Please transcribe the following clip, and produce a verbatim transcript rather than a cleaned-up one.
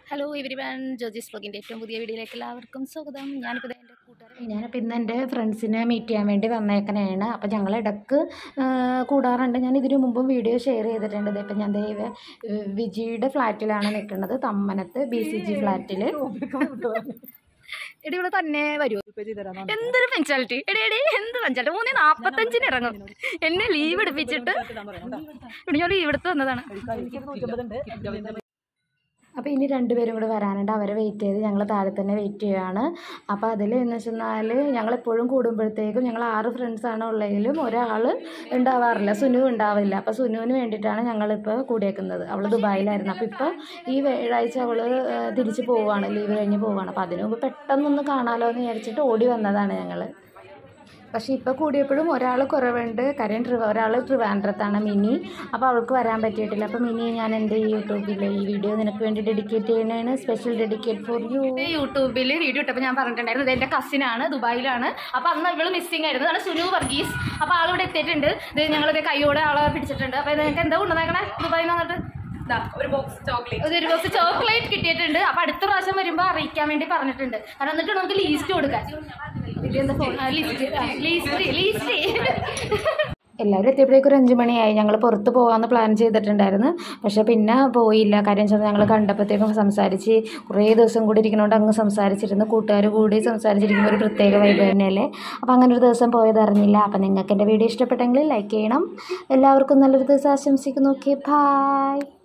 Hello everyone, ജോജിസ് വ്ലോഗിൻ്റെ ഏറ്റവും പുതിയ വീഡിയോയിലേക്ക് എല്ലാവർക്കും സ്വാഗതം. ഞാനിപ്പോൾ എൻ്റെ കൂട്ടുകാരൻ ഞാനിപ്പോൾ ഇന്ന് എൻ്റെ ഫ്രണ്ട്സിനെ മീറ്റ് ചെയ്യാൻ വേണ്ടി വന്നേക്കണേണ്. അപ്പോൾ ഞങ്ങൾ ഇടയ്ക്ക് കൂടാറുണ്ട്. ഞാൻ ഇതിനു മുമ്പും വീഡിയോ ഷെയർ ചെയ്തിട്ടുണ്ട്. ഇപ്പം ഞാൻ ദൈവ വിജിയുടെ ഫ്ലാറ്റിലാണ് നിൽക്കുന്നത്, തമ്മനത്ത് ബി സി ജി ഫ്ലാറ്റിൽ. എടി ഇവിടെ തന്നെ വരുമോ? എന്തൊരു പഞ്ചാലിറ്റി എടി എടി എന്ത് പഞ്ചാലിറ്റി! മൂന്ന് നാൽപ്പത്തഞ്ചിന് ഇറങ്ങും. എന്നെ ലീവ് എടുപ്പിച്ചിട്ട് ഇവിടെ ഞാൻ ലീവ് എടുത്ത് വന്നതാണ്. അപ്പോൾ ഇനി രണ്ടുപേരും കൂടെ വരാനുണ്ട്. അവരെ വെയിറ്റ് ചെയ്ത് ഞങ്ങൾ താഴെ തന്നെ വെയിറ്റ് ചെയ്യുകയാണ്. അപ്പോൾ അതിൽ എന്ന് വെച്ചെന്നാൽ ഞങ്ങളെപ്പോഴും കൂടുമ്പോഴത്തേക്കും ഞങ്ങൾ ആറ് ഫ്രണ്ട്സാണ് ഉള്ളതെങ്കിലും ഒരാൾ ഉണ്ടാവാറില്ല, സുനു ഉണ്ടാവില്ല. അപ്പോൾ സുനുവിന് വേണ്ടിയിട്ടാണ് ഞങ്ങളിപ്പോൾ കൂടിയേക്കുന്നത്. അവൾ ദുബായിലായിരുന്നു. അപ്പോൾ ഇപ്പോൾ ഈ വ്യാഴാഴ്ച അവൾ തിരിച്ച് പോവുകയാണ്, ലീവ് കഴിഞ്ഞ് പോവുകയാണ്. അപ്പോൾ അതിനു മുമ്പ് പെട്ടെന്നൊന്ന് കാണാമല്ലോ എന്ന് വിചാരിച്ചിട്ട് ഓടി വന്നതാണ് ഞങ്ങൾ. പക്ഷേ ഇപ്പോൾ കൂടിയപ്പോഴും ഒരാൾ കുറവുണ്ട്. കാര്യം ട്രിവ ഒരാൾ ട്രിവാൻഡ്രത്താണ്, മിനി. അപ്പോൾ അവൾക്ക് വരാൻ പറ്റിയിട്ടില്ല. അപ്പോൾ മിനി, ഞാൻ എൻ്റെ ഈ യൂട്യൂബിൽ ഈ വീഡിയോ നിനക്ക് വേണ്ടി ഡെഡിക്കേറ്റ് ചെയ്യുന്നതാണ്, സ്പെഷ്യൽ ഡെഡിക്കേറ്റ് ഫോർ യു. യൂട്യൂബിൽ വീഡിയോ ഇട്ടപ്പോൾ ഞാൻ പറഞ്ഞിട്ടുണ്ടായിരുന്നു ഇത് എൻ്റെ കസിനാണ്, ദുബായിലാണ്. അപ്പോൾ അന്ന് ഇവൾ മിസ്സിങ് ആയിരുന്നു. അതാണ് സുനു വർഗീസ്. അപ്പോൾ ആളിവിടെ എത്തിയിട്ടുണ്ട്. ഇത് ഞങ്ങളിത് കൈയോടെ ആളെ പിടിച്ചിട്ടുണ്ട്. അപ്പോൾ നിങ്ങൾക്ക് എന്താ കൊണ്ടുവന്നേക്കണേ ദുബായിൽ നിന്ന് വന്നിട്ട്? ഒരു ബോക്സ് ചോക്ലേറ്റ് ഒരു ബോക്സ് ചോക്ലേറ്റ് കിട്ടിയിട്ടുണ്ട്. അപ്പോൾ അടുത്ത പ്രാവശ്യം വരുമ്പോൾ അറിയിക്കാൻ വേണ്ടി പറഞ്ഞിട്ടുണ്ട്. കാരണം എന്നിട്ട് നമുക്ക് ലീസ്റ്റ് കൊടുക്കാൻ. എല്ലാവരും എത്തിയപ്പോഴേക്കും ഒരു അഞ്ച് മണിയായി. ഞങ്ങൾ പുറത്ത് പോകാമെന്ന് പ്ലാൻ ചെയ്തിട്ടുണ്ടായിരുന്നു, പക്ഷെ പിന്നെ പോയില്ല. കാര്യം വെച്ചാൽ ഞങ്ങൾ കണ്ടപ്പോഴത്തേക്കും സംസാരിച്ച് കുറേ ദിവസം കൂടി ഇരിക്കുന്നതുകൊണ്ട് അങ്ങ് സംസാരിച്ചിരുന്നു. കൂട്ടുകാർ കൂടി സംസാരിച്ചിരിക്കുമ്പോൾ ഒരു പ്രത്യേക വൈബ് തന്നെയല്ലേ. അപ്പോൾ അങ്ങനെ ഒരു ദിവസം പോയത് അറിഞ്ഞില്ല. അപ്പോൾ നിങ്ങൾക്ക് എൻ്റെ വീഡിയോ ഇഷ്ടപ്പെട്ടെങ്കിൽ ലൈക്ക് ചെയ്യണം. എല്ലാവർക്കും നല്ലൊരു ദിവസം ആശംസിക്കുന്നു. Okay, by.